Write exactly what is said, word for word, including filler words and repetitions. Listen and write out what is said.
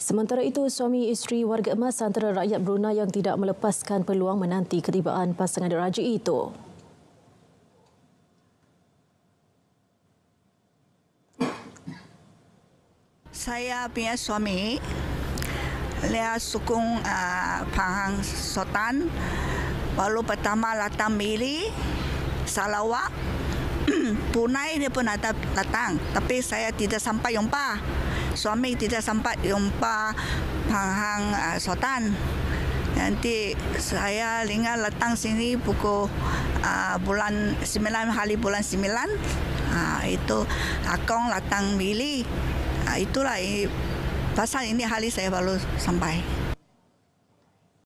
Sementara itu, suami isteri warga emas antara rakyat Brunei yang tidak melepaskan peluang menanti ketibaan pasangan diraja itu. Saya punya suami, dia sukung uh, Pahang Sultan. Baru pertama datang Mili, Sarawak, Brunei dia pun ada datang. Tapi saya tidak sampai jumpa. Suami tidak sampai jumpa Pahang uh, Sultan. Nanti saya ingat datang sini pukul uh, bulan sembilan, hari bulan sembilan. Uh, itu Akong datang Mili. Uh, itulah pasal ini hari saya baru sampai.